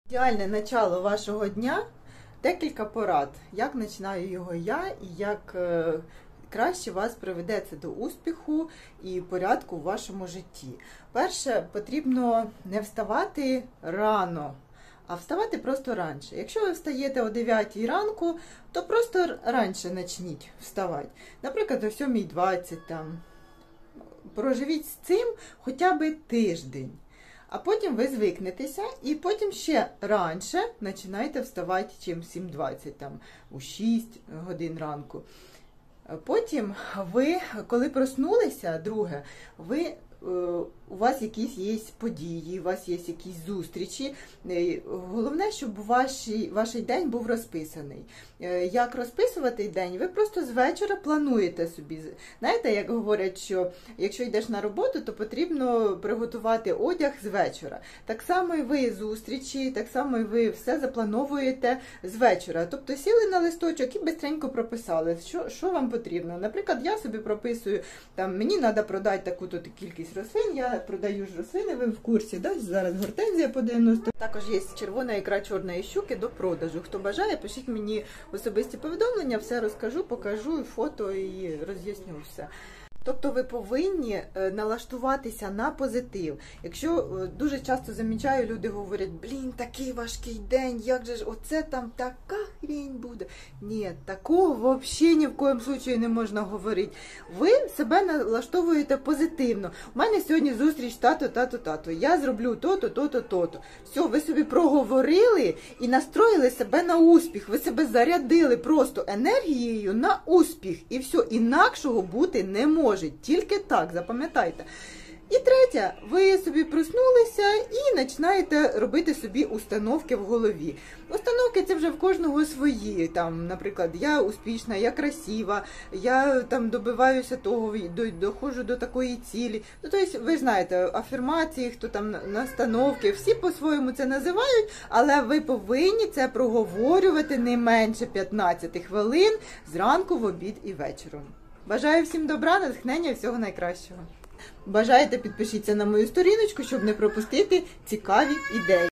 Ідеальне начало вашого дня – декілька порад, як починаю його я і як краще вас приведе це до успіху і порядку в вашому житті. Перше, потрібно не вставати рано, а вставати просто раніше. Якщо ви встаєте о 9 ранку, то просто раніше почніть вставати. Наприклад, о 7:20 там. Проживіть з цим хоча б тиждень. А потім ви звикнетеся і потім ще раніше починаєте вставати, чим 7:20, там, у 6 годин ранку. Потім ви, коли проснулися, друге, у вас якісь є події, у вас є якісь зустрічі. Головне, щоб ваш день був розписаний. Як розписувати день? Ви просто з вечора плануєте собі. Знаєте, як говорять, що якщо йдеш на роботу, то потрібно приготувати одяг з вечора. Так само і ви зустрічі, так само і ви все заплановуєте з вечора. Тобто сіли на листочок і бистренько прописали, що вам потрібно. Наприклад, я собі прописую, там, мені треба продати таку-то кількість рослин, я продаю ж рослини, ви в курсі, да? Зараз гортензія по 90. Також є червона ікра чорної щуки до продажу. Хто бажає, пишіть мені особисті повідомлення, все розкажу, покажу, фото і роз'ясню все. Тобто ви повинні налаштуватися на позитив. Якщо дуже часто замічаю, люди говорять, блін, такий важкий день, як же ж, оце там така хрінь буде. Ні, такого взагалі ні в коєму случаю не можна говорити. Ви себе налаштовуєте позитивно. У мене сьогодні зустріч тато. Я зроблю то-то, то-то, то-то. Все, ви собі проговорили і настроїли себе на успіх. Ви себе зарядили просто енергією на успіх. І все, інакшого бути не може. Тільки так, запам'ятайте. І третє, ви собі проснулися і починаєте робити собі установки в голові. Установки це вже в кожного свої. Там, наприклад, я успішна, я красива, я там добиваюся того, доходжу до такої цілі. Ну, тобто, ви знаєте, афірмації, хто там настановки, всі по-своєму це називають, але ви повинні це проговорювати не менше 15 хвилин зранку, в обід і вечором. Бажаю всім добра, натхнення і всього найкращого. Бажаєте, підпишіться на мою сторіночку, щоб не пропустити цікаві ідеї.